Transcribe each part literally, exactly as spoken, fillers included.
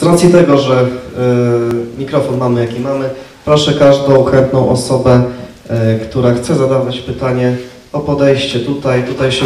Z racji tego, że y, mikrofon mamy jaki mamy, proszę każdą chętną osobę, y, która chce zadawać pytanie, o podejście tutaj, tutaj się...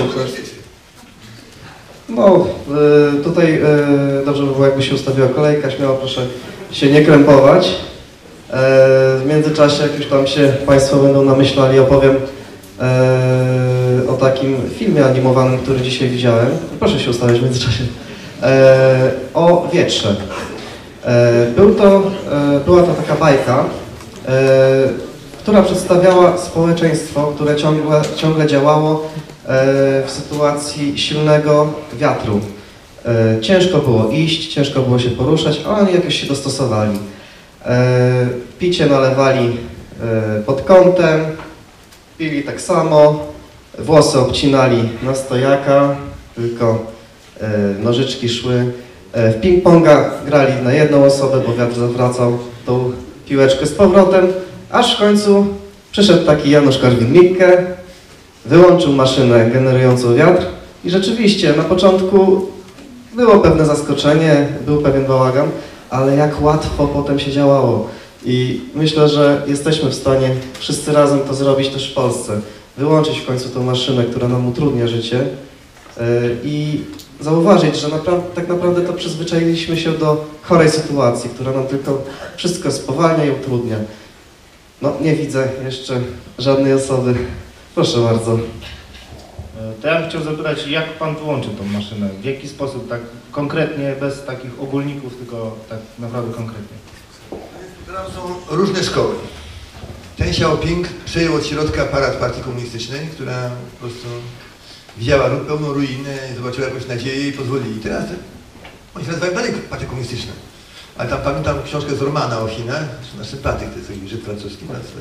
No, y, tutaj y, dobrze by było, jakby się ustawiła kolejka, śmiało proszę się nie krępować. Y, w międzyczasie, jak już tam się Państwo będą namyślali, opowiem y, o takim filmie animowanym, który dzisiaj widziałem. Proszę się ustawiać w międzyczasie. Y, o wietrze. Y, był to, y, była to taka bajka, y, która przedstawiała społeczeństwo, które ciągle, ciągle działało w sytuacji silnego wiatru. Ciężko było iść, ciężko było się poruszać, a oni jakoś się dostosowali. Picie nalewali pod kątem, pili tak samo, włosy obcinali na stojaka, tylko nożyczki szły. W ping-ponga grali na jedną osobę, bo wiatr zawracał tą piłeczkę z powrotem, aż w końcu przyszedł taki Janusz Korwin-Mikke, wyłączył maszynę generującą wiatr i rzeczywiście na początku było pewne zaskoczenie, był pewien bałagan, ale jak łatwo potem się działało. I myślę, że jesteśmy w stanie wszyscy razem to zrobić też w Polsce. Wyłączyć w końcu tą maszynę, która nam utrudnia życie yy, i zauważyć, że napra tak naprawdę to przyzwyczailiśmy się do chorej sytuacji, która nam tylko wszystko spowalnia i utrudnia. No, nie widzę jeszcze żadnej osoby. Proszę bardzo. To ja bym chciał zapytać, jak Pan wyłączy tą maszynę? W jaki sposób, tak konkretnie, bez takich ogólników, tylko tak naprawdę konkretnie? Tam są różne szkoły. Ten Xiaoping przejął od środka aparat partii komunistycznej, która po prostu widziała pełną ruinę, zobaczyła jakąś nadzieję i pozwolili. Teraz oni się nazywają dalej partię komunistyczną. Ale tam pamiętam książkę Zormana o Chinach, nasz sympatyk, to jest taki Żyd francuski,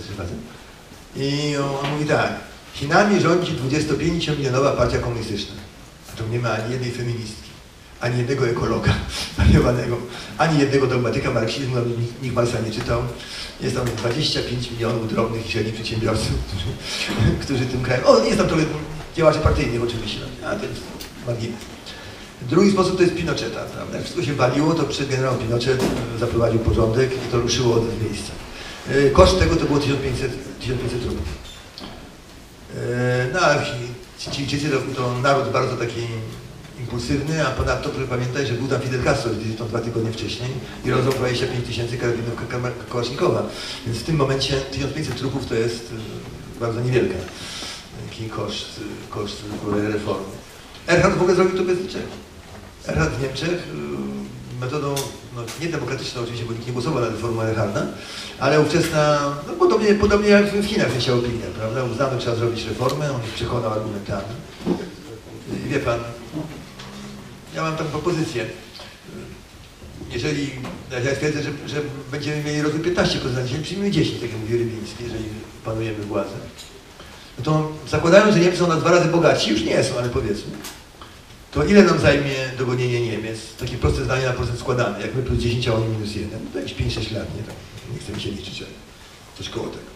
i on mówi tak: Chinami rządzi dwudziestopięciomilionowa partia komunistyczna. A to nie ma ani jednej feministki, ani jednego ekologa wariowanego, ani jednego dogmatyka marksizmu, nikt, nikt Marksa nie czytał. Jest tam dwadzieścia pięć milionów drobnych i średnich przedsiębiorców, którzy, którzy tym krajem... O, jest tam trochę działaczy partyjnych oczywiście, a to jest margines. Drugi sposób to jest Pinocheta, prawda? Jak wszystko się waliło, to przed generał Pinochet zaprowadził porządek i to ruszyło od miejsca. Koszt tego to było tysiąc pięćset rublów. No a Chińczycy to, to naród bardzo taki impulsywny, a ponadto proszę pamiętać, że był tam Fidel Castro z wizytą dwa tygodnie wcześniej i rozdał dwadzieścia pięć tysięcy karabinów Kałasznikowa. Więc w tym momencie tysiąc pięćset trupów to jest bardzo niewielka taki koszt, koszt reformy. Erhard w ogóle zrobił to bez niczego. Erhard w Niemczech metodą no, niedemokratyczną oczywiście, bo nikt nie głosował na reformę Erharda, ale ówczesna, no, podobnie, podobnie jak w Chinach się Xiaopinga, prawda? Uznano, że trzeba zrobić reformę, on ich przekonał argumentami. I wie pan, ja mam tam propozycję. Jeżeli, ja twierdzę, że, że będziemy mieli rozwój piętnaście procent na dziesięć, przyjmijmy dziesięć, tak jak mówi Rybiński, jeżeli panujemy władzę. No to zakładając, że Niemcy są na dwa razy bogatsi, już nie są, ale powiedzmy, to ile nam zajmie dogonienie Niemiec? Takie proste zdanie na procent składane, jak my plus dziesięć, a oni minus jeden. No to jakieś pięć sześć lat, nie? Tak, nie chcemy się liczyć, ale coś koło tego.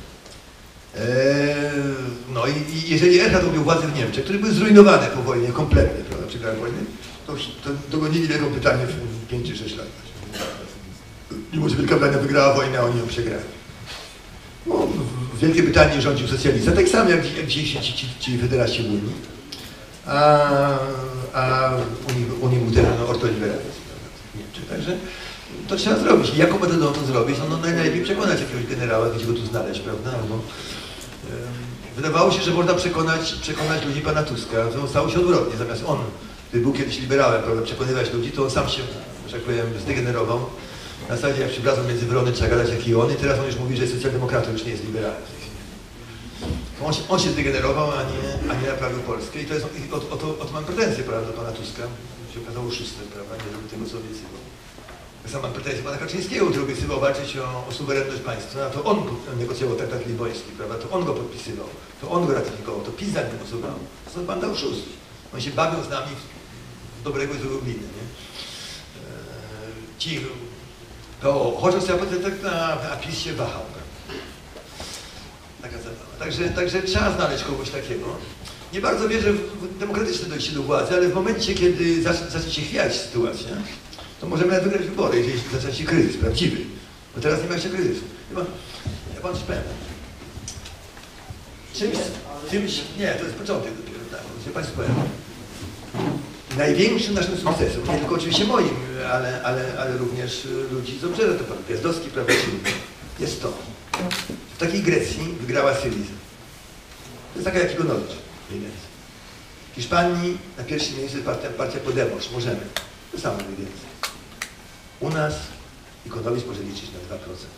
Eee, no i, i jeżeli Erhard robił władzę w Niemczech, które były zrujnowane po wojnie, kompletnie, prawda, przegrałem wojny, to, to dogonili wielką pytanie w pięć czy sześć lat. Mimo że Wielka Brytania wygrała wojnę, a oni ją przegrali. No, w Wielkiej Brytanii rządził socjalista, tak samo jak, jak dzisiejsi ci, ci, ci federaci w Unii. A, a Unii, Unii był ten ortoliberalizm w Niemczech. Także to trzeba zrobić. I jaką metodą to zrobić? No, no najlepiej przekonać jakiegoś generała, gdzie go tu znaleźć, prawda? Albo, um, wydawało się, że można przekonać, przekonać ludzi pana Tuska. To stało się odwrotnie. Zamiast on, który był kiedyś liberałem, prawda, przekonywać ludzi, to on sam się, że tak powiem, zdegenerował. Na zasadzie jak przybrazą między wrony trzeba gadać jak i on, i teraz on już mówi, że jest socjaldemokratą, już nie jest liberałem. On się, on się zdegenerował, a nie, a nie naprawił Polskę i to jest, o, o, to, o to mam pretensje, prawda, do pana Tuska. Się okazało oszustem, prawda, nie robił tego, co obiecywał. Ja sam mam pretensje do pana Kaczyńskiego, który obiecywał walczyć o, o suwerenność państwa, a to on negocjował traktat lizboński, prawda, to on go podpisywał, to on go ratyfikował, to PiS za nim głosował. To są banda oszustów. Oni się bawią z nami w dobrego i złego gliny, nie? Eee, ci, to chociaż ja potem tak, a, a PiS się wahał. Taka zabawa. Także, także trzeba znaleźć kogoś takiego. Nie bardzo wierzę w demokratyczne dojście do władzy, ale w momencie, kiedy zacznie się chwiać sytuacja, to możemy nawet wygrać wybory, jeżeli zacznie się kryzys prawdziwy. Bo teraz nie ma jeszcze kryzysu. Ja, ja pan coś powiem. Czymś, czymś, nie, to jest początek dopiero, tak, ja Państwu powiem. Największym naszym sukcesem, nie tylko oczywiście moim, ale, ale, ale również ludzi z Obrzeża, to pan Gwiazdowski, prawda, jest to. W takiej Grecji wygrała Syriza. To jest taka jak Igonowicz, mniej więcej. W Hiszpanii na pierwszym miejscu jest partia, partia Podemos, możemy. To samo mniej więcej. U nas Igonowicz może liczyć na dwa procent.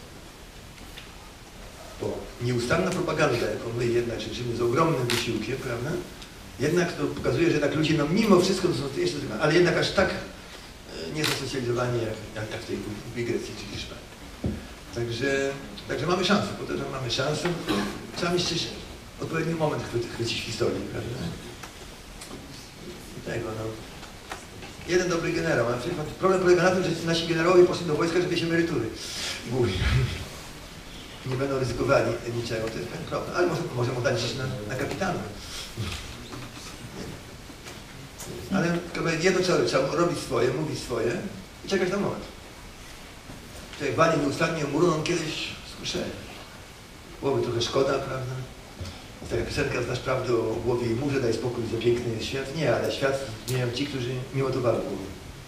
Bo nieustanna propaganda, jaką my jednak życzymy z ogromnym wysiłkiem, prawda? Jednak to pokazuje, że jednak ludzie, no mimo wszystko, to są jeszcze, ale jednak aż tak nie są socjalizowani jak, jak, jak w tej w Grecji czy Hiszpanii. Także, także mamy szansę, po to, że mamy szansę, trzeba mieć też odpowiedni moment chwycić w historii, prawda? Tego, no. Jeden dobry generał, a problem polega na tym, że nasi generałowie poszli do wojska, żeby się emerytury głównie. Nie będą ryzykowali niczego, to jest pewien problem, ale może, może mu dać gdzieś na, na kapitana. Ale jedno trzeba, trzeba robić swoje, mówić swoje i czekać na moment. Człowiek wanie nieustannie o muru, on kiedyś słyszeli. Byłoby trochę szkoda, prawda? Taka piosenka, znasz prawdę o głowie i murze, daj spokój, za piękny jest świat. Nie, ale świat zmieniają ci, którzy nie ładowali głowy.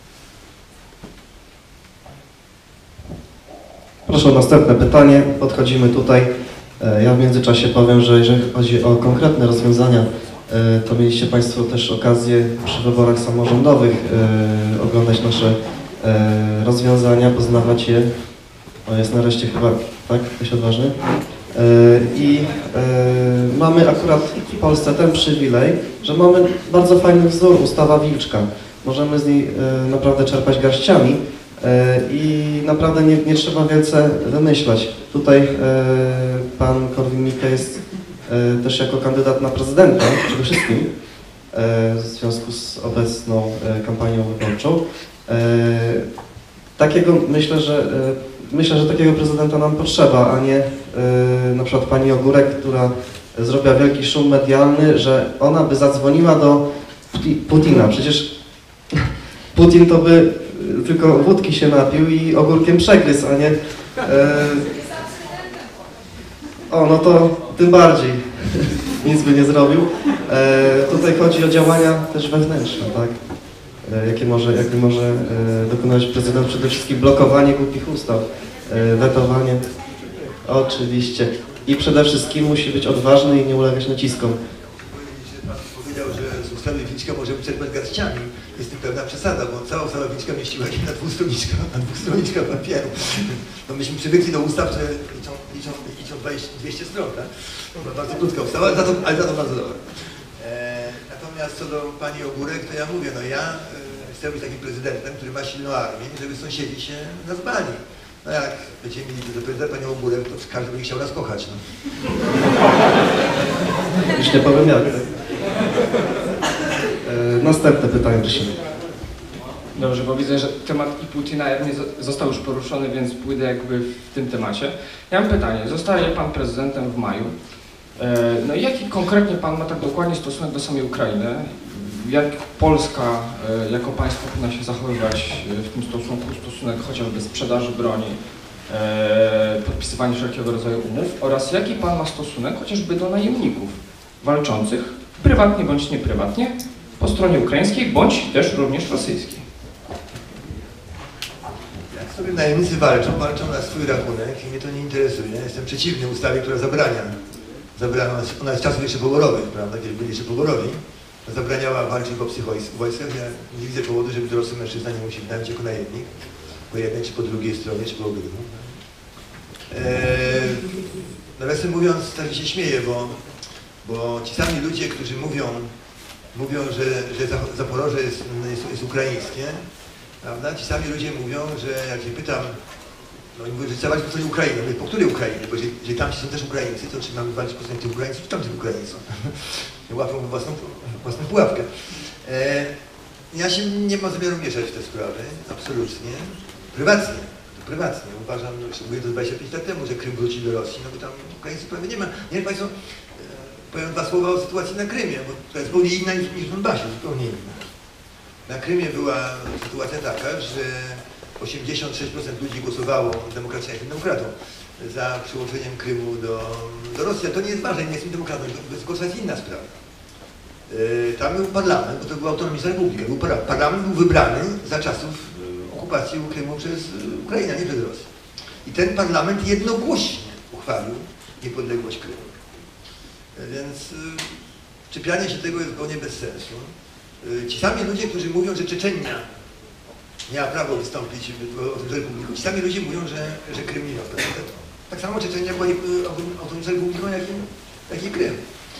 Proszę o następne pytanie. Podchodzimy tutaj. Ja w międzyczasie powiem, że jeżeli chodzi o konkretne rozwiązania, to mieliście Państwo też okazję przy wyborach samorządowych oglądać nasze rozwiązania, poznawać je. O, jest nareszcie chyba, tak? Ktoś odważny? I mamy akurat w Polsce ten przywilej, że mamy bardzo fajny wzór, ustawa Wilczka. Możemy z niej naprawdę czerpać garściami i naprawdę nie, nie trzeba wielce wymyślać. Tutaj pan Korwin-Mikke jest też jako kandydat na prezydenta przede wszystkim w związku z obecną kampanią wyborczą. Takiego myślę, że myślę, że takiego prezydenta nam potrzeba, a nie na przykład pani Ogórek, która zrobiła wielki szum medialny, że ona by zadzwoniła do Putina. Przecież Putin to by tylko wódki się napił i ogórkiem przegryzł, a nie... O, no to tym bardziej nic by nie zrobił. E, tutaj chodzi o działania też wewnętrzne, tak? E, jakie może, jakie może e, dokonać prezydent? Przede wszystkim blokowanie głupich ustaw, e, wetowanie. Oczywiście. I przede wszystkim musi być odważny i nie ulegać naciskom. Pan powiedział, że z ustawy Wilczka możemy czerpać garściami. Jest to pewna przesada, bo cała ustawa Wilczka mieściła się na dwustroniczka, na dwustroniczka papieru. No myśmy przywykli do ustaw, które liczą, liczą, liczą dwieście stron, tak? No, bardzo krótka ustawa, ale za to, ale za to bardzo dobra. E, natomiast co do pani Ogórek, to ja mówię, no ja e, chcę być takim prezydentem, który ma silną armię, żeby sąsiedzi się nas bali. No jak będziemy mieli do prezydenta panią Ogórek, to każdy by chciał nas kochać, no. Już nie powiem jak. Następne pytanie, prosimy. Dobrze, bo widzę, że temat i Putina jakby został już poruszony, więc pójdę jakby w tym temacie. Ja mam pytanie, zostaje pan prezydentem w maju. No i jaki konkretnie pan ma tak dokładnie stosunek do samej Ukrainy? Jak Polska jako państwo powinna się zachowywać w tym stosunku, stosunek chociażby sprzedaży broni, podpisywania wszelkiego rodzaju umów oraz jaki pan ma stosunek chociażby do najemników walczących prywatnie bądź nieprywatnie po stronie ukraińskiej, bądź też również rosyjskiej. Jak sobie najemnicy walczą, walczą na swój rachunek i mnie to nie interesuje. Ja jestem przeciwny ustawie, która zabrania. Zabrania, ona jest z czasów jeszcze poborowych, prawda, kiedy byli jeszcze poborowi. Zabraniała walczyć w obcych wojskach. Ja nie widzę powodu, żeby dorosły mężczyzna nie musiał wynająć jako najemnik. Po jednej, czy po drugiej stronie, czy po obydwu. Eee, nawiasem mówiąc, tak się śmieję, bo, bo ci sami ludzie, którzy mówią, mówią, że, że Zaporoże jest, jest, jest ukraińskie, prawda? Ci sami ludzie mówią, że jak się pytam, no i mówią, że trzeba walczyć po stronie Ukrainy. Mówię, po której Ukrainie? Bo jeżeli, jeżeli tamci są też Ukraińcy, to czy mamy walczyć po stronie tych Ukraińców, czy tamtych Ukraińców? Łapią własną, własną pułapkę. E, ja się nie mam zamiaru mieszać w te sprawy, absolutnie. Prywatnie, to prywatnie. Uważam, no jeszcze mówię to dwadzieścia pięć lat temu, że Krym wróci do Rosji, no bo tam Ukraińców prawie nie ma. Nie wiem Państwo, powiem dwa słowa o sytuacji na Krymie, bo to jest zupełnie inna niż, niż w Donbasie, zupełnie inna. Na Krymie była sytuacja taka, że osiemdziesiąt sześć procent ludzi głosowało, demokracja jestem demokratą, za przyłączeniem Krymu do, do Rosji. A to nie jest ważne, nie jestem demokratą, to jest inna sprawa. Yy, tam był parlament, bo to była autonomiczna republika. Był para, parlament był wybrany za czasów yy, okupacji Krymu przez yy, Ukrainę, nie przez Rosję. I ten parlament jednogłośnie uchwalił niepodległość Krymu. Yy, więc yy, czepianie się tego jest zupełnie bez sensu. Yy, ci sami ludzie, którzy mówią, że Czeczenia miała prawo wystąpić o tym republiką, ci sami ludzie mówią, że, że Krym nie miał prawa. Tak samo Czeczenia była autonomiczną republiką, jak i, jak i Krym.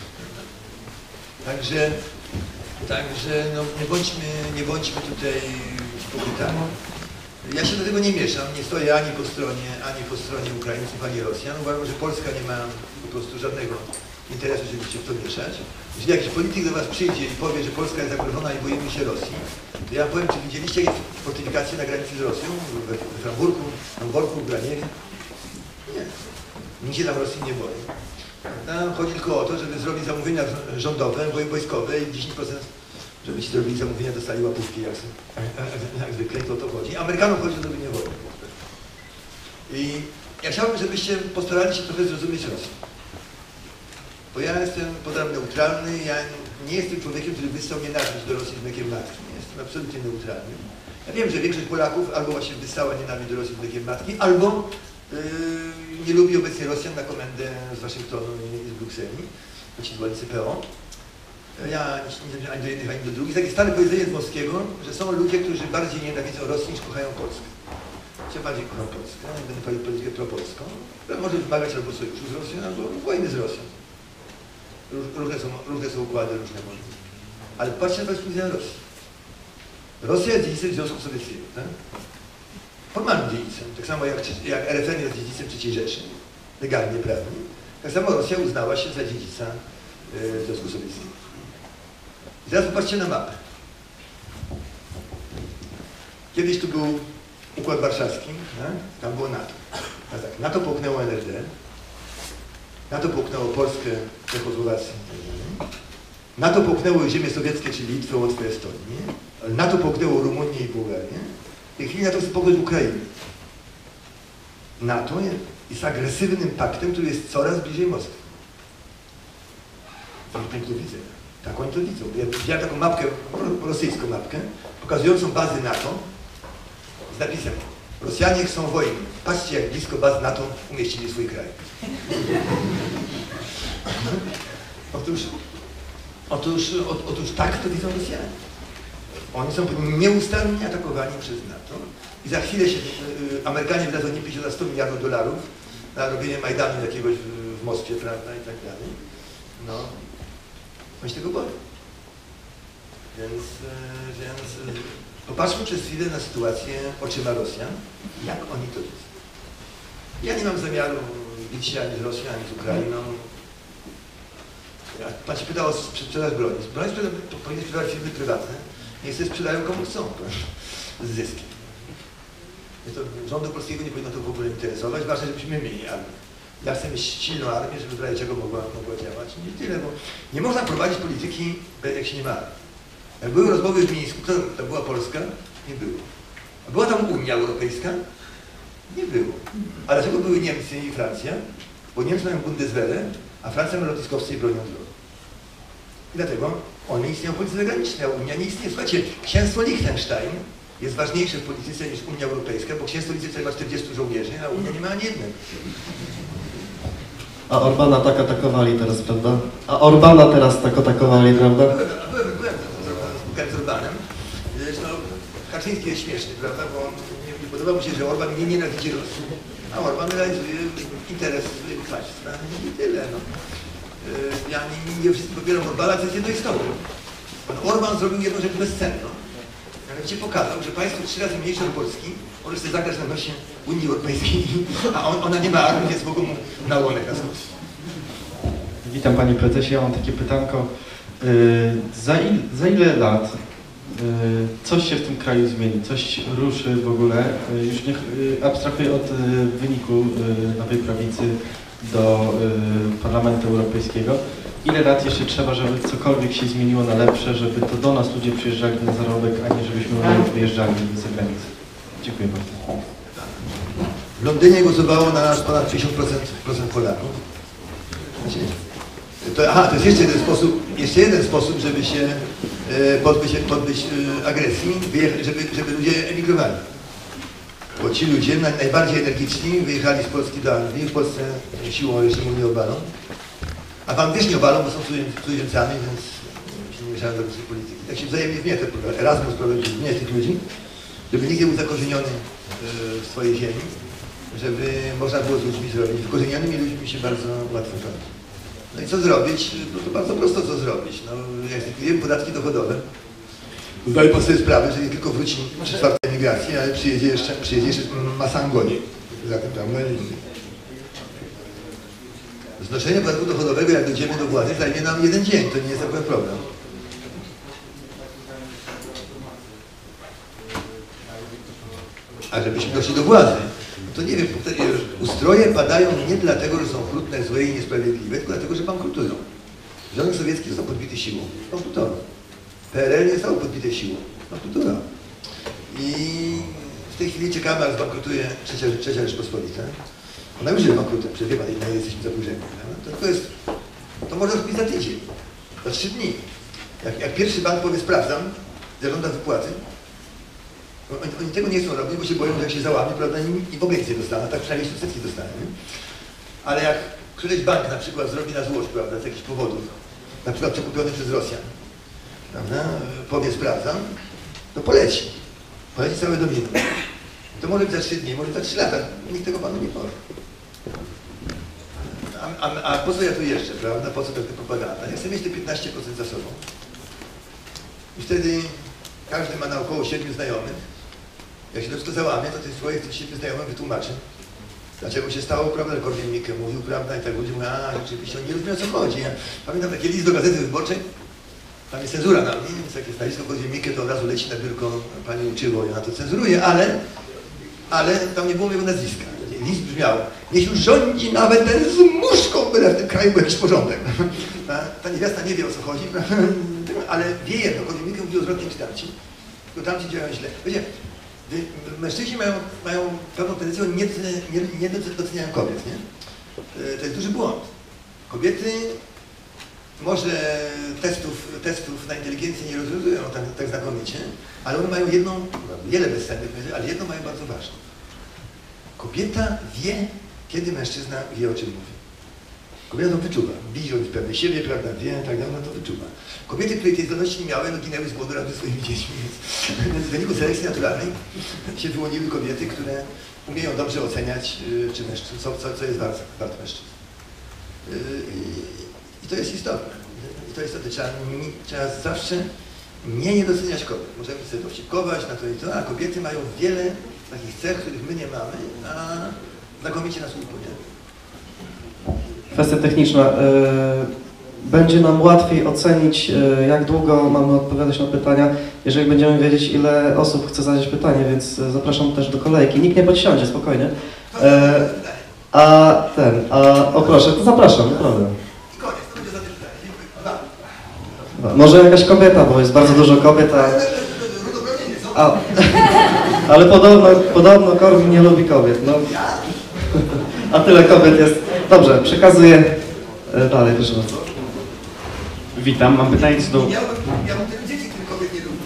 Także, także no, nie, bądźmy, nie bądźmy tutaj hipokrytami. Ja się do tego nie mieszam, nie stoję ani po stronie, ani po stronie Ukraińców, ani Rosjan. Uważam, że Polska nie ma po prostu żadnego interesu, żeby się w to mieszać. Jeżeli jakiś polityk do was przyjdzie i powie, że Polska jest zagrożona i boimy się Rosji, to ja powiem, czy widzieliście jakieś fortyfikacje na granicy z Rosją, w Hamburgu, Hamburgu, w Braniewie? Nie. Nikt się tam Rosji nie boi. Tam chodzi tylko o to, żeby zrobić zamówienia rządowe, wojskowe i dziesięć procent, żeby ci zrobili zamówienia, dostali łapówki, jak, jak, jak zwykle, to o to chodzi. Amerykanom chodzi o zrobienie wojny. I ja chciałbym, żebyście postarali się trochę zrozumieć Rosję. Bo ja jestem podam neutralny, ja nie jestem człowiekiem, który wyssał nienawiść do Rosji z mlekiem matki. Jestem absolutnie neutralny. Ja wiem, że większość Polaków albo właśnie wyssała nienawiść do Rosji z mlekiem matki, albo yy, nie lubi obecnie Rosjan na komendę z Waszyngtonu i z Brukseli, choć władcy P O. Ja nie wiem ani do jednych, ani do drugich. Takie stare powiedzenie z Moskiego, że są ludzie, którzy bardziej nienawidzą Rosji niż kochają Polskę. Ja bardziej kocham Polskę, ja będę prowadzić politykę propolską, która może wymagać albo sojuszu z Rosją, albo wojny z Rosją. Różne są, różne są układy, różne możliwe. Ale patrzcie na perspektywę Rosji. Rosja jest dziedzicem Związku Sowieckiego, tak? Formalnym dziedzicem, tak samo jak, jak R F N jest dziedzicem trzeciej Rzeszy, legalnie, prawnie. Tak samo Rosja uznała się za dziedzica y, Związku Sowieckiego. I teraz popatrzcie na mapę. Kiedyś tu był Układ Warszawski, tak? Tam było NATO. A tak, NATO połknęło N R D, NATO połknęło Polskę, Czechosłowację. NATO połknęło ziemie sowieckie, czyli Litwę, Łotwę, Estonię. NATO połknęło Rumunię i Bułgarię. W tej chwili NATO chce połknąć Ukrainę. NATO jest agresywnym paktem, który jest coraz bliżej Moskwy. Z ich punktu widzenia. Tak oni to widzą. Ja widziałem taką mapkę, rosyjską mapkę, pokazującą bazy NATO z napisem: Rosjanie chcą wojny. Patrzcie, jak blisko baz NATO umieścili swój kraj. Otóż, otóż, o, otóż tak to widzą Rosjanie. Oni są nieustannie atakowani przez NATO i za chwilę się y, Amerykanie wydadzą nie pięćdziesiąt, a sto miliardów dolarów na robienie Majdanu jakiegoś w, w Moskwie, prawda, i tak dalej. No, oni się tego boją. Więc, y, więc y, popatrzmy przez chwilę na sytuację oczyma Rosjan, jak oni to widzą. Ja nie mam zamiaru bić się ani z Rosją, ani z Ukrainą. Ja, pan się pytał o sprzedaż broni. Broń powinny sprzedawać firmy prywatne. Niech sobie sprzedają komu chcą, z zyskiem. To rządu polskiego nie powinno to w ogóle interesować. Ważne, żebyśmy mieli armię. Ja chcę mieć silną armię, żeby w razie czego mogła, mogła działać. Nie tyle, bo nie można prowadzić polityki, jak się nie ma armii. Jak były rozmowy w Mińsku, to, to była Polska? Nie było. A była tam Unia Europejska? Nie było. A dlaczego były Niemcy i Francja? Bo Niemcy mają Bundeswehrę, a Francja ma lotniskowce i bronią drogą. I dlatego oni istnieją w polityce zagranicznej, a Unia nie istnieje. Słuchajcie, księstwo Liechtenstein jest ważniejsze w polityce niż Unia Europejska, bo księstwo Liechtenstein ma czterdziestu żołnierzy, a Unia nie ma ani jednego. A Orbana tak atakowali teraz, prawda? A Orbana teraz tak atakowali, prawda? Byłem, byłem, byłem spotkałem z Orbanem. Zresztą Kaczyński jest śmieszny, prawda, bo nie, nie podoba mu się, że Orban nie nienawidzi Rosji, a Orban realizuje interes państwa. I tyle, no. Ja nie, nie wszystko popieram Orbana, to jest jedno istotne. Pan Orban zrobił jedną rzecz bezcenną. Mianowicie pokazał, że państwo trzy razy mniejsze od Polski może sobie zagrać na nosie Unii Europejskiej, a on, ona nie ma armii, więc mogą mu na łonek nasłuchać. Witam Panie Prezesie, ja mam takie pytanko. Yy, za, il, za ile lat yy, coś się w tym kraju zmieni, coś ruszy w ogóle? Yy, już niech yy, abstrahuję od yy, wyniku yy, Nowej Prawicy do yy, Parlamentu Europejskiego. Ile lat jeszcze trzeba, żeby cokolwiek się zmieniło na lepsze, żeby to do nas ludzie przyjeżdżali na zarobek, a nie żebyśmy wyjeżdżali za granicę? Dziękuję bardzo. W Londynie głosowało na nas ponad pięćdziesiąt procent Polaków. Znaczy, to, aha, to jest jeszcze jeden sposób, jeszcze jeden sposób, żeby się e, podbyć, podbyć e, agresji, żeby, żeby ludzie emigrowali. Bo ci ludzie naj, najbardziej energiczni wyjechali z Polski do Anglii, w Polsce siłą jeszcze mu nie obalą. A wam też nie obalą, bo są cudzoziemcami, więc się nie mieszają do polityki. Tak się wzajemnie wmieta. Erasmus prowadził zmieniać tych ludzi, żeby nikt nie był zakorzeniony w swojej ziemi, żeby można było z ludźmi zrobić. Wykorzenionymi ludźmi się bardzo łatwo rządzi. No i co zrobić? No to bardzo prosto co zrobić. No, jak zlikwidujemy podatki dochodowe, zdaję pan sobie sprawę, że nie tylko wróci przy czwartej emigracji, ale przyjedzie jeszcze, przyjedzie jeszcze masa Angolii. Zatem prawda? Znoszenie podatku dochodowego, jak dojdziemy do władzy, zajmie nam jeden dzień. To nie jest akurat problem. A żebyśmy doszli do władzy, to nie wiem, ustroje padają nie dlatego, że są okrutne, złe i niesprawiedliwe, tylko dlatego, że bankrutują. Związek Sowiecki został podbity siłą. Bankrutował. P R L nie zostało podbite siłą. Bankrutował. I w tej chwili czekamy, aż zbankrutuje trzecia, trzecia Rzeczpospolita. Ona już jest bankrutem, przecież wie pan, ile jesteśmy zadłużeni. To tylko jest, to może być za tydzień, za trzy dni. Jak, jak pierwszy bank powie, sprawdzam, zażąda wypłaty, oni, oni tego nie chcą robić, bo się boją, że jak się załamie, prawda, i, i w ogóle nic nie dostaną, tak przynajmniej setki dostaną. Nie? Ale jak któryś bank na przykład zrobi na złość, prawda, z jakichś powodów, na przykład przekupiony przez Rosjan, prawda, powie, sprawdzam, to poleci. Poleci całe domino. To może być za trzy dni, może za trzy lata, nikt tego panu nie powie. A, a, a po co ja tu jeszcze, prawda, po co ta propaganda? Ja chcę mieć te piętnaście procent za sobą. I wtedy każdy ma na około siedmiu znajomych. Jak się to załamie, to ten człowiek tych siedmiu znajomych wytłumaczy, dlaczego się stało, prawda, że Korwin-Mikke mówił, prawda, i tak ludzie mówią, a rzeczywiście on nie rozumie, o co chodzi. Ja pamiętam taki list do Gazety Wyborczej, tam jest cenzura na mnie, więc jak jest nazwisko Korwin-Mikke, to od razu leci na biurko, pani uczyło, ja na to cenzuruje, ale, ale tam nie było mojego nazwiska. List brzmiał, niech już rządzi nawet ten z muszką, byle w tym kraju był jakiś porządek. Ta, ta niewiasta nie wie, o co chodzi, prawda, ale wie jedno, Korwin-Mikke mówi o zwrotnej czy tamci, tylko tamci działają źle. Wiecie, mężczyźni mają, mają pewną tendencję, nie, nie, nie doceniają kobiet, nie? To jest duży błąd. Kobiety może testów, testów na inteligencję nie rozwiązują tak, tak znakomicie, ale one mają jedną, wiele bezcennych, ale jedną mają bardzo ważną. Kobieta wie, kiedy mężczyzna wie, o czym mówi. Kobieta to wyczuwa. Widząc pewnie siebie, prawda, wie, tak dalej, ona to wyczuwa. Kobiety, które tej zdolności nie miały, no ginęły z głodu razem ze swoimi dziećmi, więc, więc w wyniku selekcji naturalnej się wyłoniły kobiety, które umieją dobrze oceniać, yy, czy mężczyzn, co, co, co jest wart, wart mężczyzn. Yy, I to jest istotne. I to jest istotne. Trzeba, trzeba zawsze nie niedoceniać kobiet. Możemy sobie dowcipkować na to i to, a kobiety mają wiele takich cech, których my nie mamy, a znakomicie nas upłynie. Kwestia techniczna. Będzie nam łatwiej ocenić, jak długo mamy odpowiadać na pytania, jeżeli będziemy wiedzieć, ile osób chce zadać pytanie, więc zapraszam też do kolejki. Nikt nie podsiądzie, spokojnie. A ten, a o proszę, to zapraszam, naprawdę. I koniec, to będzie za tym pytanie. Może jakaś kobieta, bo jest bardzo dużo kobiet, a... a ale podobno, podobno Korwin nie lubi kobiet, no. A tyle kobiet jest. Dobrze, przekazuję dalej, proszę bardzo. Witam, mam pytanie co do... Miałbym, miałbym tyle dzieci, których kobiet nie lubi.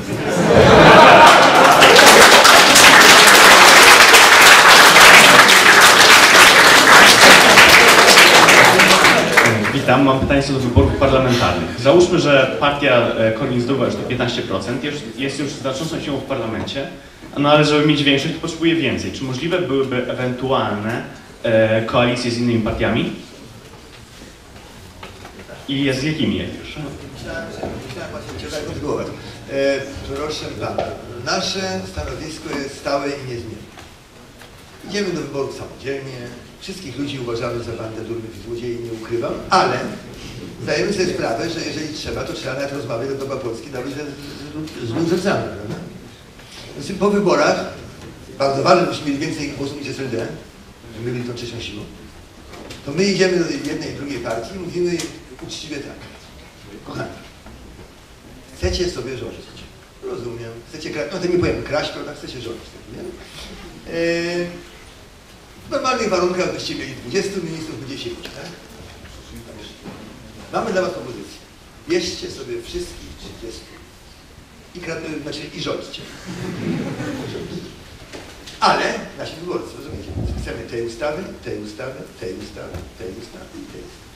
Witam, mam pytanie co do wyborów parlamentarnych. Załóżmy, że partia Korwin zdobyła już te piętnaście procent, jest, jest już znaczącą siłą w parlamencie, no ale żeby mieć większość, to potrzebuje więcej. Czy możliwe byłyby ewentualne e, koalicje z innymi partiami? I z jakimi jak już? Myślałem, że myślałem właśnie, że jakąś głowę. E, proszę pana, nasze stanowisko jest stałe i niezmienne. Idziemy do wyborów samodzielnie, wszystkich ludzi uważamy za bandę durnych i złodziei, nie ukrywam, ale zdajemy sobie sprawę, że jeżeli trzeba, to trzeba nawet rozmawiać do dobra Polski, nawet z, z, z ludźmi, prawda? Więc po wyborach, bardzo ważne, byśmy mieli więcej głosów niż S L D, że my byli tą trzecią siłą, to my idziemy do jednej i drugiej partii i mówimy uczciwie tak. Kochani, chcecie sobie rządzić. Rozumiem. Chcecie kraść, no to nie powiem kraść, prawda? Chcecie rządzić, tak nie? Yy, w normalnych warunkach byście mieli dwudziestu ministrów, będzie dziesięć, tak? Mamy dla was propozycję. Bierzcie sobie wszystkich trzydziestu i kradnę, znaczy i rządźcie. Ale nasi wyborcy, rozumiecie? Chcemy tej ustawy, tej ustawy, tej ustawy, tej ustawy i tej ustawy.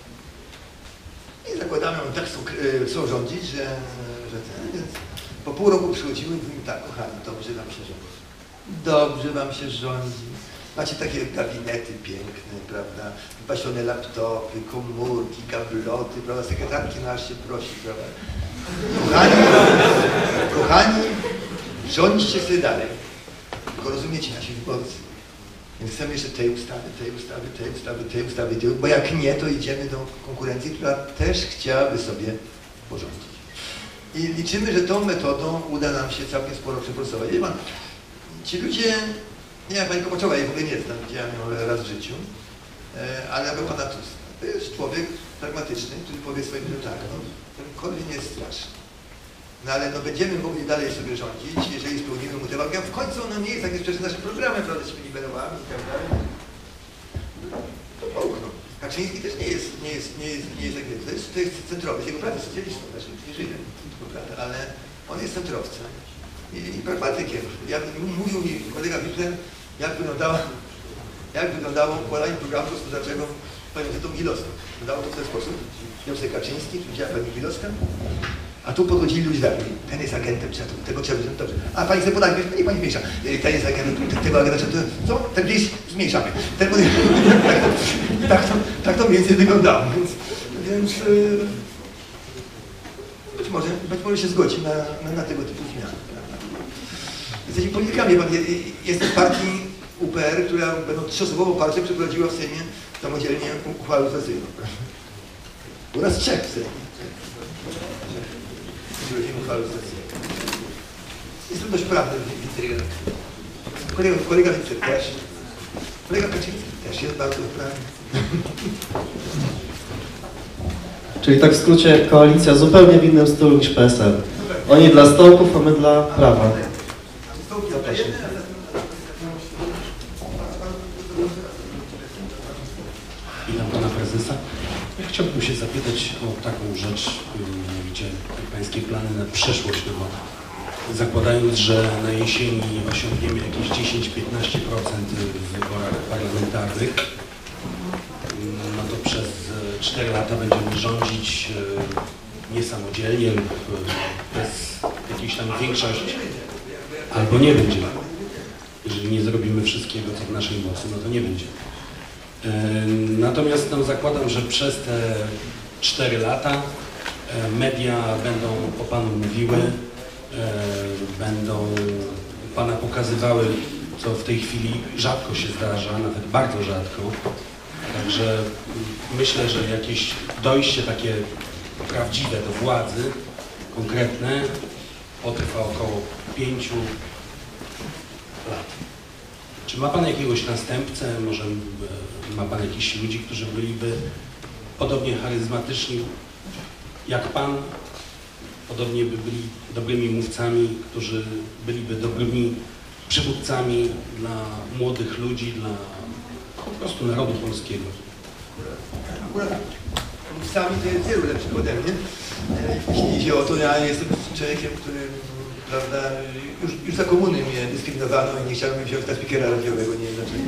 I zakładamy, oni tak chcą, chcą rządzić, że, że ten, więc po pół roku przychodzimy i mówimy tak, kochani, dobrze wam się rządzi. Dobrze wam się rządzi. Macie takie gabinety piękne, prawda? Wypasione laptopy, komórki, gabloty, prawda? Sekretarki nasz się prosi, prawda? Kochani, kochani, rządźcie sobie dalej. Tylko rozumiecie, nasi wyborcy. Więc chcemy jeszcze tej ustawy, tej ustawy, tej ustawy, tej ustawy, tej, bo jak nie, to idziemy do konkurencji, która też chciałaby sobie porządzić. I liczymy, że tą metodą uda nam się całkiem sporo przeforsować. Wie pan, ci ludzie, nie wiem, pani Kopaczowa, ja w ogóle nie znam, widziałem ją raz w życiu, ale ja pana Tuska. To jest człowiek pragmatyczny, który powie swoim ludziom tak, no, ten COVID nie jest straszny. No ale no będziemy mogli dalej sobie rządzić, jeżeli spełnimy mu te warunki. A w końcu ono nie jest takie sprzeczne z naszym programem, prawda, z tymi liberałami i tak dalej. To połkną. Kaczyński też nie jest, nie jest, nie jest, nie jest jak to jest, to jest centrowy, jest jego prawie socjalistą, znaczy nie żyje, ale on jest centrowcem i, i pragmatykiem. Ja, mówił mi kolega Witler, jak wyglądało, jak wyglądało układanie programu gospodarczego panią Zetą Milowską. Wyglądało to w ten sposób. Miał sobie Kaczyński, widziała pani Milowska. A tu podchodzili ludzie tak, ten jest agentem, trzeba, tego trzeba wziąć, dobrze. A pani sobie podaje, nie pani mniejsza, ten jest agentem, tego agenta, trzeba, co? Ten gdzieś zmniejszamy. Ten, tak, to, tak, to, tak to mniej więcej wyglądało, więc, więc yy, być, może, być może się zgodzi na, na, na tego typu zmiany. Jesteśmy politykami, pan jest w partii U P R, która będąc trzyosobową partią przeprowadziła w Sejmie samodzielnie uchwałę lustracyjną. U nas trzech w Sejmie. Jest to dość prawny Witryl. Kolega, kolega Witryl też. Kolega Kaczyński też jest bardzo prawny. Czyli tak w skrócie koalicja zupełnie w innym stylu niż P S L. Oni dla stołków, a my dla prawa. Zapraszam. Witam pana prezesa. Ja chciałbym się zapytać o taką rzecz, gdzie pańskie plany na przyszłość, no bo zakładając, że na jesieni osiągniemy jakieś dziesięć do piętnastu procent w wyborach parlamentarnych, no to przez cztery lata będziemy rządzić niesamodzielnie lub bez jakiejś tam większości, albo nie będzie. Jeżeli nie zrobimy wszystkiego, co w naszej mocy, no to nie będzie. Natomiast no, zakładam, że przez te cztery lata media będą o panu mówiły, będą pana pokazywały, co w tej chwili rzadko się zdarza, nawet bardzo rzadko. Także myślę, że jakieś dojście takie prawdziwe do władzy, konkretne, potrwa około pięciu lat. Czy ma pan jakiegoś następcę, może ma pan jakichś ludzi, którzy byliby podobnie charyzmatyczni jak pan, podobnie by byli dobrymi mówcami, którzy byliby dobrymi przywódcami dla młodych ludzi, dla po prostu narodu polskiego? Akurat mówcami to jest wielu lepszych ode mnie. Jeśli idzie o to, ja jestem człowiekiem, który, prawda, już, już za komuny mnie dyskryminowano i nie chciałem wziąć na speakera radiowego, nie wiem dlaczego.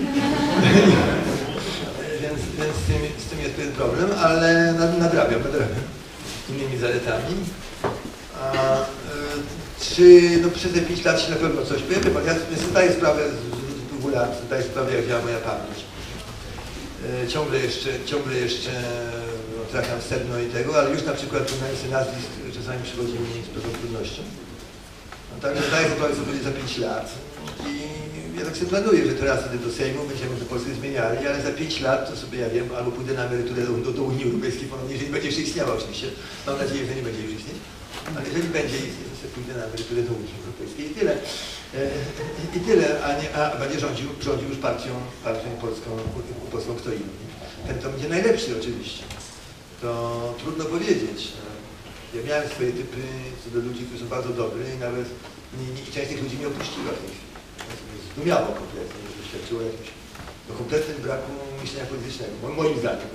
więc więc z, tym, z tym jest pewien problem, ale nadrabiam, nadrabiam innymi zaletami. A, y, czy no, przez te pięć lat się na pewno coś pojawi? Ja zdaję sprawę z dwóch lat, zdaję sprawę, jak działa moja pamięć. Y, ciągle jeszcze, ciągle jeszcze no, trafiam w sedno i tego, ale już na przykład analizy nazwisk czasami przychodzi mi z pewną trudnością. No, także zdaję sprawę, co będzie za pięć lat. I ja tak sobie planuję, że teraz idę do Sejmu, będziemy to Polskę zmieniali, ale za pięć lat to sobie, ja wiem, albo pójdę na emeryturę do, do, do Unii Europejskiej ponownie, jeżeli będzie jeszcze istniała oczywiście. Mam nadzieję, że nie będzie już istnieć. Ale jeżeli będzie istnieć, to sobie pójdę na emeryturę do Unii Europejskiej i tyle. E, I tyle, a, nie, a będzie rządził, rządził już partią, partią polską, polską kto inny. Ten to będzie najlepszy oczywiście. To trudno powiedzieć. Ja miałem swoje typy co do ludzi, którzy są bardzo dobrzy i nawet nie, nie, część tych ludzi mnie opuściła w tej chwili. Zdumiało kompletnie, że świadczyło o jakimś no, kompletnym braku myślenia politycznego, moim zdaniem.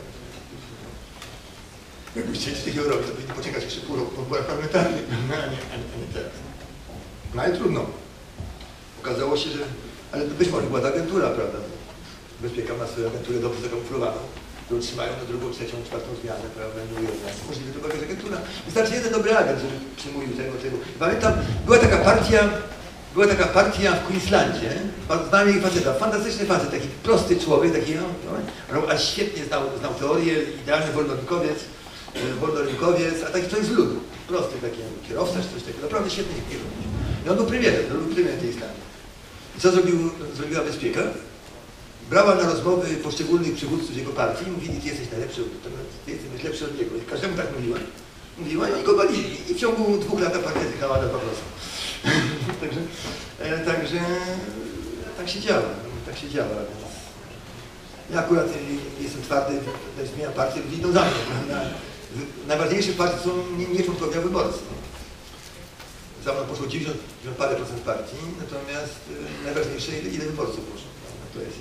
Jakbyście chcieli takiego robić, to powinni poczekać jeszcze pół roku po wyborach parlamentarnych, a nie, a nie, a nie teraz. No ale trudno. Okazało się, że... Ale być może była ta agentura, prawda? Bezpieka ma swoją agenturę dobrze zakamuflowaną, którą trzymają na drugą, trzecią, czwartą zmianę, prawda? No i jedna. Możliwe to była jakaś agentura. Wystarczy jeden dobry agent, żeby przymówił tego, tego. Pamiętam, była taka partia, była taka partia w Queenslandzie, znałem jej faceta, fantastyczny facet, taki prosty człowiek, taki, no, no, ale świetnie znał, znał teorię, idealny wolnorynkowiec, wolnorynkowiec, a taki człowiek z ludu, prosty taki kierowca czy coś takiego, naprawdę świetnie kierowca. I on był premierem, to był premier tej stanie. I co zrobił, zrobiła Bezpieka? Brała na rozmowy poszczególnych przywódców jego partii i mówili, ty jesteś najlepszy, ty jesteś lepszy od niego. I każdemu tak mówiła. Mówiła i oni go balili. I w ciągu dwóch lat partia zjechała na dwa procent. Także, e, także tak się działa, tak się działa. Więc ja akurat jestem twardy, zmieniam partię, ludzie idą za mną, prawda? Najważniejsze w partii są nie, nie członkowie, a wyborcy. Za mną poszło dziewięćdziesiąt parę procent partii, natomiast y, najważniejsze ile, ile wyborców poszło. To jest.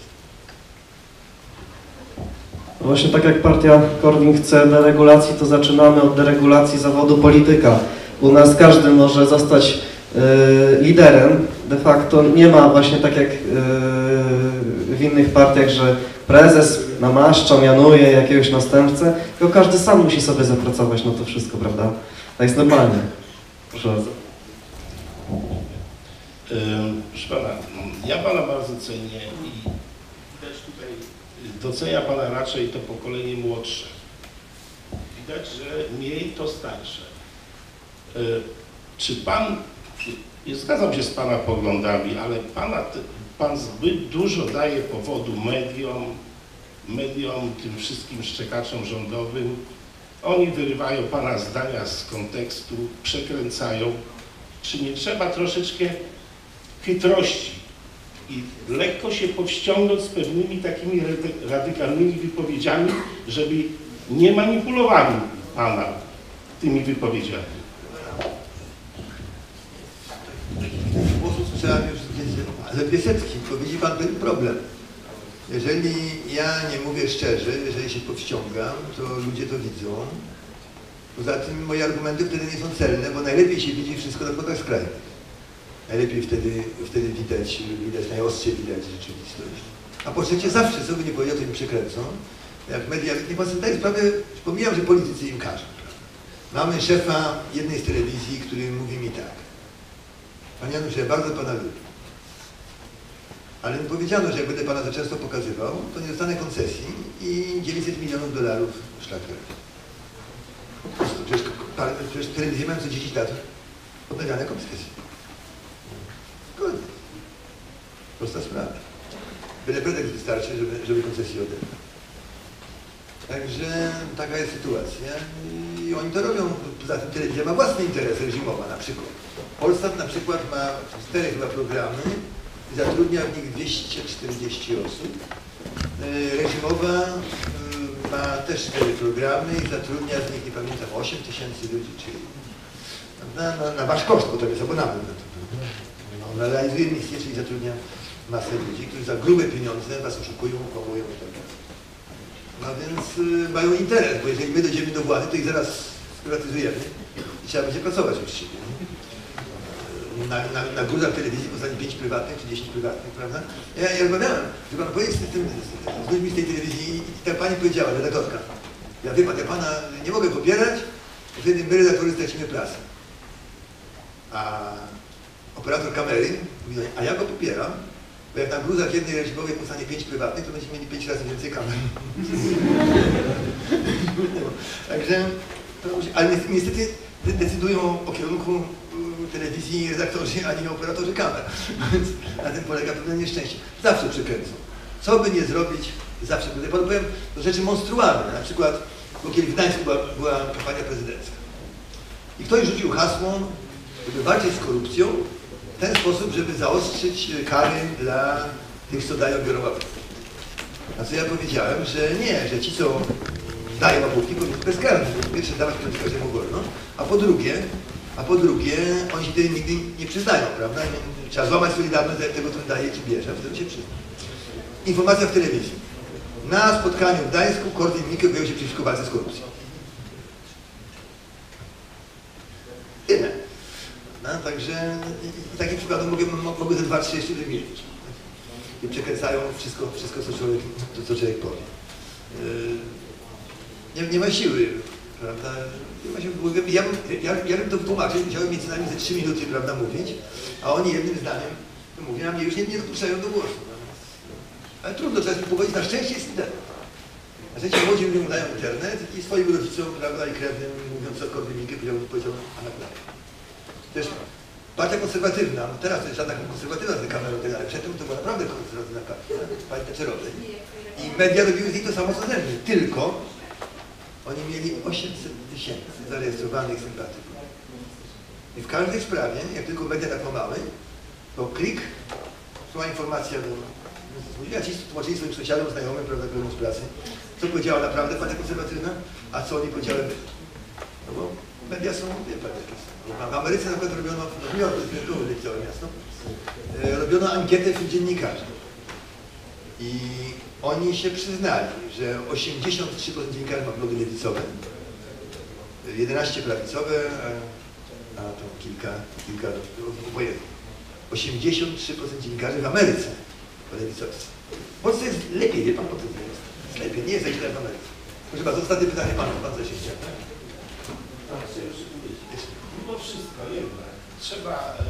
Właśnie tak jak partia Korwin chce deregulacji, to zaczynamy od deregulacji zawodu polityka. U nas każdy może zostać y, liderem. De facto nie ma właśnie tak jak y, w innych partiach, że prezes namaszcza, mianuje jakiegoś następcę, tylko każdy sam musi sobie zapracować na to wszystko, prawda? Tak jest normalnie. Proszę bardzo. Proszę pana, ja pana bardzo cenię i widać tutaj, docenia pana raczej to pokolenie młodsze. Widać, że mniej to starsze. Czy pan, nie zgadzam się z pana poglądami, ale pana, pan zbyt dużo daje powodu mediom, mediom, tym wszystkim szczekaczom rządowym. Oni wyrywają pana zdania z kontekstu, przekręcają. Czy nie trzeba troszeczkę chytrości i lekko się powściągnąć z pewnymi takimi radykalnymi wypowiedziami, żeby nie manipulowali pana tymi wypowiedziami? Głosów słyszałem już ale dwie setki, bo widzi pan ten problem. Jeżeli ja nie mówię szczerze, jeżeli się powściągam, to ludzie to widzą. Poza tym moje argumenty wtedy nie są celne, bo najlepiej się widzi wszystko na kodach skrajnych. Najlepiej wtedy, wtedy widać, widać, najostrzej widać rzeczywistość. A po trzecie zawsze, co by nie powiedział, to im przekręcą. Jak media, nie pan sobie zdaje sprawę, wspomniałem, że politycy im każą. Mamy szefa jednej z telewizji, który mówi mi tak. Panie Janusz, ja bardzo pana lubię. Ale mi powiedziano, że jak będę pana za często pokazywał, to nie dostanę koncesji i dziewięćset milionów dolarów szlaker. Przecież, przecież telewizję mają co dziesięć lat odnawiane koncesje. Koniec. Prosta sprawa. Byle pretekst wystarczy, żeby, żeby koncesję odebrać. Także taka jest sytuacja i oni to robią. Poza tym telewizja ma własny interes reżimowa na przykład. Polsat na przykład ma cztery chyba programy i zatrudnia w nich dwieście czterdzieści osób. Reżimowa ma też cztery programy i zatrudnia z nich, nie pamiętam, osiem tysięcy ludzi, czyli na, na, na wasz koszt, bo to jest abonament. Ona realizuje misję, czyli zatrudnia masę ludzi, którzy za grube pieniądze was oszukują, kłamują i tak dalej. No więc y, mają interes, bo jeżeli my dojdziemy do władzy, to ich zaraz sprywatyzujemy i trzeba będzie pracować uczciwie. Na, na, na gruzach telewizji powstanie pięć prywatnych czy dziesięć prywatnych, prawda? Ja, ja rozmawiałem, że pan powiedzieć z, tym, z, z ludźmi z tej telewizji i, i ta pani powiedziała, redaktorka, ja wie pan, ja pana nie mogę popierać, bo wtedy my redaktorzy stracimy prasę. A operator kamery mówi, a ja go popieram, bo jak na gruzach jednej reżimowej powstanie pięć prywatnych, to będziemy mieli pięć razy więcej kamer. Także, to, ale niestety decydują o kierunku telewizji redaktorzy, a nie operatorzy kamer. Więc na tym polega pewne nieszczęście. Zawsze przykręcą. Co by nie zrobić, zawsze. Ja panu powiem, to rzeczy monstrualne. Na przykład, bo kiedy w Gdańsku była, była kampania prezydencka. I ktoś rzucił hasło, żeby walczyć z korupcją w ten sposób, żeby zaostrzyć kary dla tych, co dają biorą łapy. A co ja powiedziałem, że nie, że ci, co dają łapówki, powinien być bezkarny. Po pierwsze, dawać pieniądze każdemu wolno, a po drugie, a po drugie, oni się wtedy nigdy nie przyznają, prawda? Nie, trzeba złamać solidarność tego, co daje ci bierze, a wtedy się przyzna. Informacja w telewizji. Na spotkaniu w Gdańsku Korwin-Mikke wyjął się przeciwko walce z korupcją. Tyle. No, także i, i takich przykładów mogę, mogę ze dwa, trzy jeszcze wymienić. I przekręcają wszystko, wszystko co, człowiek, to, co człowiek powie. Yy, nie, nie ma siły, prawda? Nie ma siły. Ja, ja, ja bym to wytłumaczył, musiałem mieć co najmniej ze trzy minuty, prawda, mówić, a oni jednym zdaniem mówią, a mnie już nie, nie dopuszczają do głosu. Ale trudno, trzeba się pogodzić, na szczęście jest internet. Na szczęście młodzi ludzie mają internet i swoim rodzicom, prawda, i krewnym, mówiąc o Korwin-Mikke, powiedział anagram. Też partia konserwatywna, no teraz to jest żadna konserwatywna z kamerą, ale przedtem to była naprawdę konserwatywna partia, partia Thatcherowej. I media robiły z nich to samo co ze mnie, tylko oni mieli osiemset tysięcy zarejestrowanych sympatyków. I w każdej sprawie, jak tylko media tak pomały, to klik, szła informacja do... Ja ci tłumaczyli swoim sąsiadom, znajomym, prawda, komuś z pracy, co powiedziała naprawdę partia konserwatywna, a co oni powiedziały my. No bo media są, wie pan, jakie są. W Ameryce na przykład robiono, w Nowym Jorku, to całe miasto, e, robiono ankietę wśród dziennikarzy. I oni się przyznali, że osiemdziesiąt trzy procent dziennikarzy ma poglądy lewicowe, jedenaście procent prawicowe, a, a to kilka, kilka obojętnych. osiemdziesiąt trzy procent dziennikarzy w Ameryce lewicowscy. W Polsce jest lepiej, wie pan, po tym jest. Jest lepiej, nie jest tak źle w Ameryce. Proszę bardzo, ostatnie pytanie panu, pan coś chciał. Tak, chcę już powiedzieć. Mimo wszystko jednak trzeba e,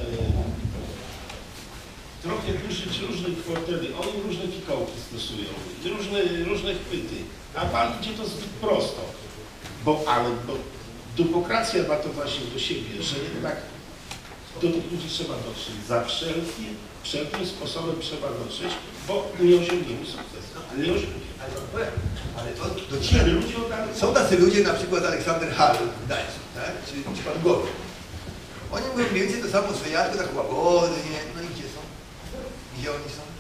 trochę użyć różnych forteli. Oni różne fikołki stosują, różne, różne chwyty, a pan idzie to zbyt prosto. Bo, ale bo demokracja ma to właśnie do siebie, że jednak do tych ludzi trzeba dotrzeć. Za wszelki, wszelkim sposobem trzeba dotrzeć, bo nie osiągniemy sukcesu. Nie osiągniemy. Ale to, to ci, są tacy ludzie, na przykład Aleksander Hall w Gdańsku, tak? Czy, czy pan Gordon. Oni mówią mniej więcej to samo co ja, tylko tak łagodnie. No i gdzie są? Gdzie oni są?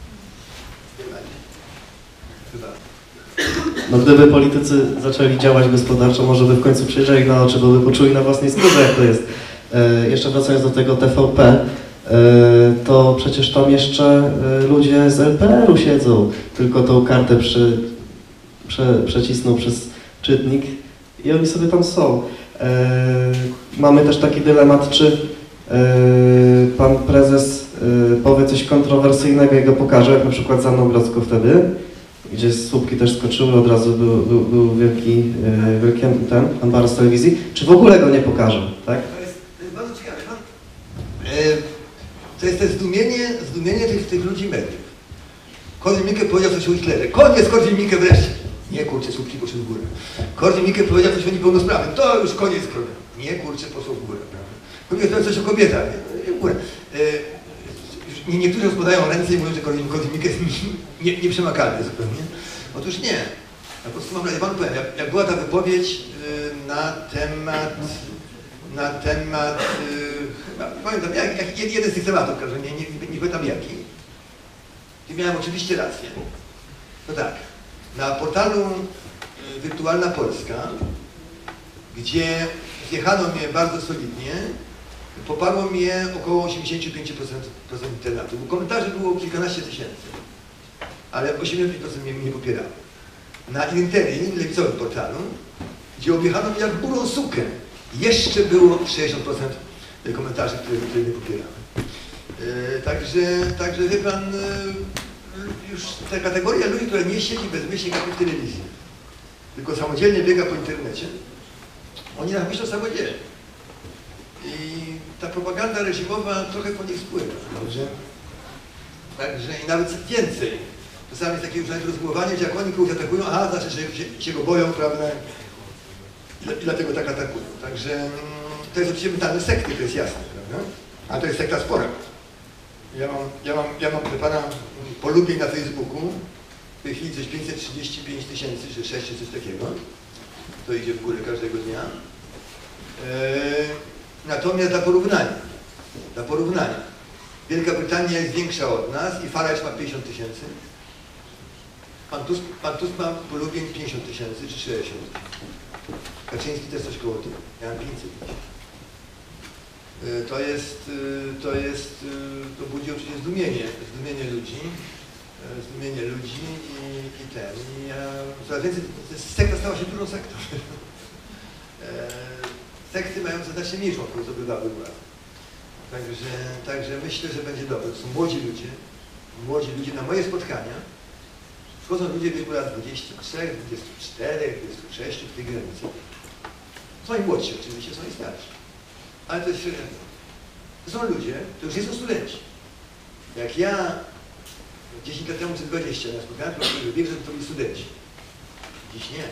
Chyba. No gdyby politycy zaczęli działać gospodarczo, może by w końcu przyjrzeli na oczy, bo by poczuli na własnej skórze, jak to jest. E, jeszcze wracając do tego T V P, e, to przecież tam jeszcze e, ludzie z L P R u siedzą, tylko tą kartę przy, prze, przecisną przez czytnik i oni sobie tam są. E, mamy też taki dylemat, czy e, pan prezes e, powie coś kontrowersyjnego i go pokaże, jak na przykład za mną Grodzko wtedy, gdzie słupki też skoczyły, od razu był, był, był wielki, e, wielki ten ambaras telewizji, czy w ogóle go nie pokaże, tak? To jest, to jest bardzo ciekawe. Pan, e, to jest to zdumienie, zdumienie tych, tych ludzi mediów. Korwin-Mikke powiedział coś o Hitlerze. Koniec Korwin-Mikke wreszcie. Nie, kurczę, słupki poszły w górę. Korwin-Mikke powiedział coś o niepełnosprawnym. To już koniec problemu. Nie, kurczę, poszło w górę. Korwin-Mikke powiedział coś o kobietach. Nie, w górę. E, niektórzy rozpadają ręce i mówią, że Korwin-Mikke jest nie, nieprzemakalny zupełnie. Otóż nie. Ja po prostu mam rację, panu powiem, jak, jak była ta wypowiedź y, na temat, na temat, y, chyba, pamiętam, jak, jak, jeden z tych tematów, nie, nie, nie pamiętam jaki, i miałem oczywiście rację. No tak, na portalu y, Wirtualna Polska, gdzie zjechano mnie bardzo solidnie, poparło mnie około osiemdziesiąt pięć procent internatów. Komentarzy było kilkanaście tysięcy, ale osiemdziesiąt pięć procent mnie nie popierało. Na Interii, lewicowym portalu, gdzie objechano mnie jak burą sukę, jeszcze było sześćdziesiąt procent komentarzy, które, które nie popierały. E, także, także wie pan, e, już ta kategoria ludzi, która nie siedzi bezmyślnie jak w telewizji, tylko samodzielnie biega po internecie, oni nam myślą samodzielnie. I ta propaganda reżimowa trochę po nich wpływa. Dobrze? Także i nawet więcej. Czasami jest takie już nawet rozgłowanie, gdzie jak oni kogoś atakują, aha, znaczy, że się, się go boją, prawda? I dlatego tak atakują. Także mm, to jest oczywiście mentalne sekty, to jest jasne, prawda? A to jest sekta spora. Ja mam, ja mam, ja mam pana polubień na Facebooku, w tej chwili coś pięćset trzydzieści pięć tysięcy, czy sześć, czy coś takiego. To idzie w górę każdego dnia. Eee, natomiast dla porównania, dla porównania, Wielka Brytania jest większa od nas i Farage ma pięćdziesiąt tysięcy. Pan Tusk, pan Tusk ma polubień pięćdziesiąt tysięcy czy sześćdziesiąt. Kaczyński też coś koło tym. Ja mam pięćset. To jest, to jest, to budzi oczywiście zdumienie, zdumienie ludzi, zdumienie ludzi i, i ten. I ja, coraz więcej, sekta stała się dużą sektą. Sekty mają znacznie mniejszą wpływ, zdobywały władzę. Także, także myślę, że będzie dobrze. To są młodzi ludzie, młodzi ludzie na moje spotkania. Wchodzą ludzie w wieku lat dwudziestu trzech, dwudziestu czterech, dwudziestu sześciu, w tej granicy. Są i młodsi oczywiście, są i starsi. Ale to jest średnio. To są ludzie, to już nie są studenci. Jak ja dziesięć lat temu czy dwadzieścia na spotkaniach, to wiem, że to byli studenci. Dziś nie.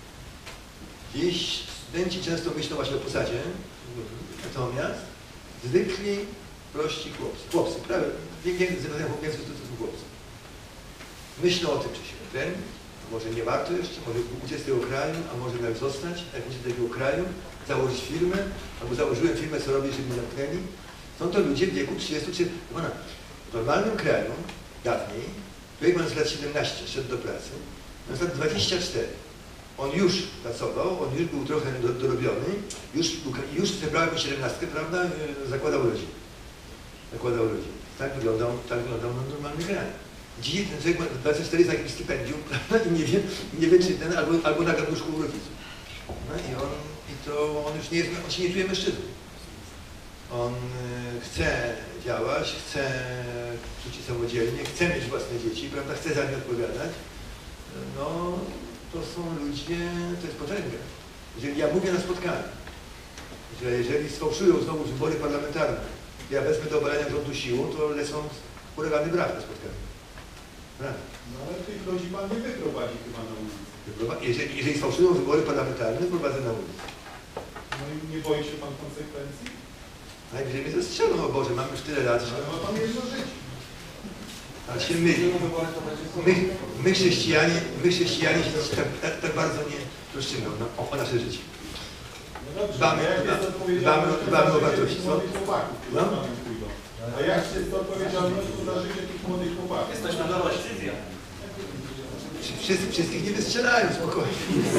Dziś studenci często myślą właśnie o posadzie, natomiast zwykli, prości chłopcy. Chłopcy, prawie, więcej to są chłopcy. Myślą o tym, czy się wykręcić, może nie warto jeszcze, może uciec z tego kraju, a może nawet zostać, jak uciec z tego kraju, założyć firmę, albo założyłem firmę, co robię, żeby mnie zamknęli. Są to ludzie w wieku trzydziestu trzy. W normalnym kraju, dawniej, człowiek mając lat siedemnaście szedł do pracy, mając lat dwadzieścia cztery. On już pracował, on już był trochę do, dorobiony, już, już zebrał jakąś siedemnastkę, prawda, zakładał rodzinę. Zakładał rodzinę. Tak wyglądał, tak wyglądał normalny kraj. Dziś ten człowiek ma dwadzieścia cztery jest na jakimś stypendium, prawda, i nie wie, nie wie czy ten, albo, albo na garnuszku u rodziców. No i on, i to on już nie jest, on się nie czuje mężczyzną. On y, chce działać, chce żyć samodzielnie, chce mieć własne dzieci, prawda, chce za nie odpowiadać. No, to są ludzie, to jest potęga. Jeżeli ja mówię na spotkaniu, że jeżeli sfałszują znowu wybory parlamentarne, ja wezmę do obalenia rządu siłą, to lecą ulegany brak na spotkaniu. Prawda? No ale tych ludzi pan nie wyprowadzi chyba na ulicę. Jeżeli, jeżeli sfałszują wybory parlamentarne, prowadzę na ulicę. No i nie boi się pan konsekwencji? Najwyżej mnie zastrzelą, o Boże, mam już tyle lat. Ale ma pan jedno życie. Ale się myli. My, my chrześcijanie, my chrześcijanie się tak, tak, tak bardzo nie troszczymy no, o, o nasze życie. No dobrze, Dbamy, a jak jest dbamy, odpowiedzialność dbamy o za wartości, życie co? młodych chłopaków, którzy No? za nami pójdą? A jak jest odpowiedzialność za życie tych młodych chłopaków? Jesteśmy na decyzja. Wszyscy, wszystkich nie wystrzelają, spokojnie.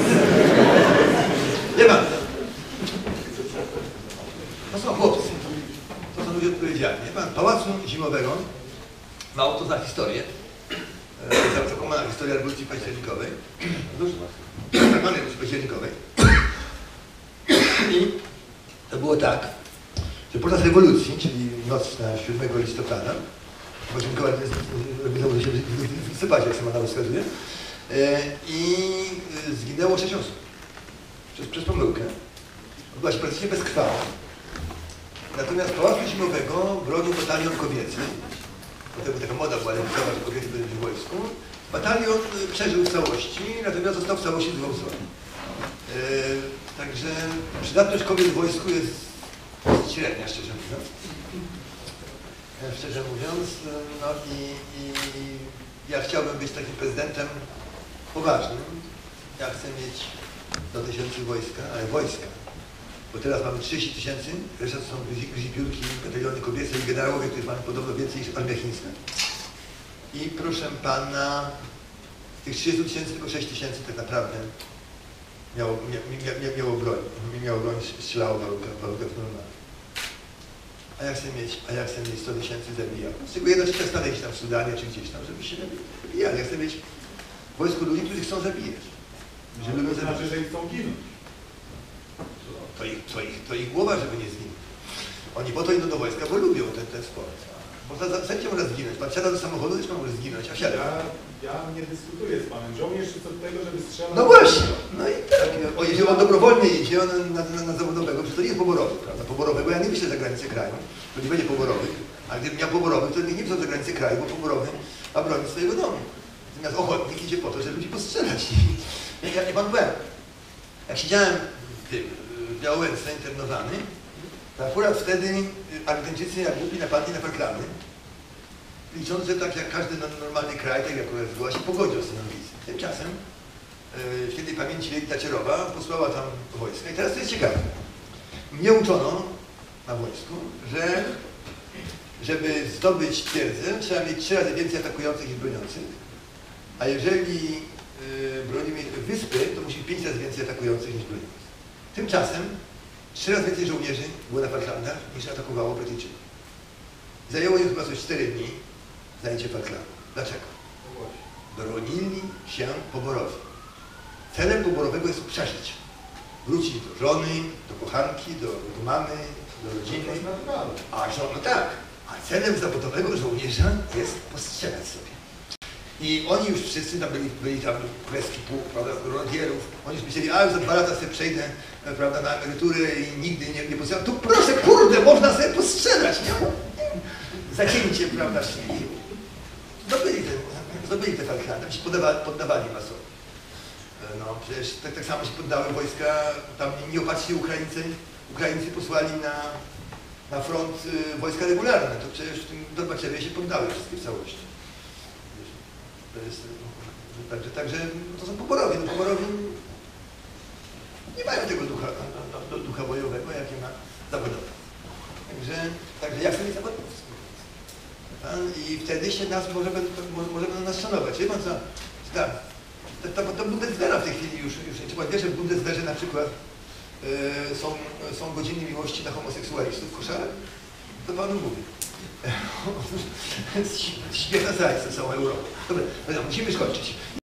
Nie ma. To są chłopcy. To są ludzie odpowiedzialni. Pan Pałacu Zimowego ma to za historię. To jest zakomana historia rewolucji październikowej. Zakomana rewolucji październikowej. I to było tak, że podczas rewolucji, czyli noc na siódmego listopada, październikowa robiło się w listopadzie, jak sama nazwa wskazuje, i zginęło sześć osób przez, przez pomyłkę. Odbyła się praktycznie bezkrwawa. Natomiast Pałacu Zimowego bronił batalion kobiecy. Potem taka moda była lewicowa, że kobiety były w wojsku. Batalion przeżył w całości, natomiast został w całości zgwałcony. Yy, także przydatność kobiet w wojsku jest średnia, szczerze mówiąc. Yy, szczerze mówiąc, no i, i ja chciałbym być takim prezydentem poważnym. Ja chcę mieć do tysięcy wojska, ale wojska. Bo teraz mamy trzydzieści tysięcy, reszta to są gryzipiórki, bataliony kobiece i generałowie, których mamy podobno więcej niż armia chińska. I proszę pana, tych trzydzieści tysięcy, tylko sześć tysięcy tak naprawdę miało, mia, mia, mia, miało broń, miało broń, strzelało walkę w normalnie. A ja chcę mieć, a ja chcę mieć sto tysięcy zabijaków. Z czego jedna trzecia stanę gdzieś tam w Sudanie czy gdzieś tam, żeby się zabijali. Ja chcę mieć wojsko ludzi, którzy chcą zabijać. No, ale to znaczy, że ich chcą ginąć. To ich, to, ich, to ich głowa, żeby nie zginąć. Oni po to idą do wojska, bo lubią ten, ten sport. Można sędzia może zginąć. Pan wsiada do samochodu, zresztą może zginąć, a wsiada. Ja, ja nie dyskutuję z panem. Żołnierz jest od tego, żeby strzelać... No właśnie. No i tak. O, jeżeli on dobrowolnie idzie on na, na, na zawodowego, przecież to nie jest poborowy, prawda? Poborowego ja nie wyślę za granicę kraju, bo nie będzie poborowych. A gdybym miał poborowych, to nie wysłał za granicę kraju, bo poborowy ma bronić swojego domu. Natomiast ochotnik idzie po to, żeby ludzi postrzelać. Ja nie pan byłem. Jak siedziałem w tym, w Białęce internowany, to akurat wtedy Argentyńczycy jak głupi napadli na Falklandy, licząc, że tak jak każdy normalny kraj, tak jak zgoła się pogodził z tym ambicją. Tymczasem w świętej pamięci Lady Thatcherowa posłała tam wojska. I teraz to jest ciekawe. Mnie uczono na wojsku, że żeby zdobyć twierdzę, trzeba mieć trzy razy więcej atakujących niż broniących, A jeżeli yy, bronimy wyspy, to musi być pięć razy więcej atakujących niż bronimy. Tymczasem trzy razy więcej żołnierzy było na Falklandach niż atakowało Brytyjczyków. Zajęło im chyba coś cztery dni zajęcie Falklandów. Dlaczego? Bronili się poborowi. Celem poborowego jest przeżyć. Wrócić do żony, do kochanki, do, do mamy, do rodziny. A żo- no tak, a celem zawodowego żołnierza jest postrzelać sobie. I oni już wszyscy tam byli, byli tam królewski pułk, prawda, grenadierów, oni już myśleli, a już za dwa lata sobie przejdę, prawda, na emeryturę i nigdy nie, nie postrzelam. Tu proszę, kurde, można sobie postrzelać, nie? Zacięcie, prawda, szli. Zdobyli te, zdobyli te Falklandy, się poddawali, poddawali masowo. No przecież tak, tak samo się poddały wojska, tam nie opatrzyli Ukraińcy, Ukraińcy posłali na, na front y, wojska regularne, to przecież w tym Gorbaczewie się poddały wszystkie w całości. To jest, y, także, także to są poborowi, no poborowi nie mają tego ducha, no, no, ducha bojowego, jakie ma zawodowy. Także, także jak sobie zawodowcy. I wtedy się nas może, może będą nas szanować. Wie pan co? Tak. To, to, to Bundeswehra w tej chwili już, już nie trzeba. Wiesz, że w Bundeswehrze na przykład yy, są, są godziny miłości dla homoseksualistów w koszarach? To panu mówię. Śmiech na zajce całą Europą. Dobra, musimy skończyć.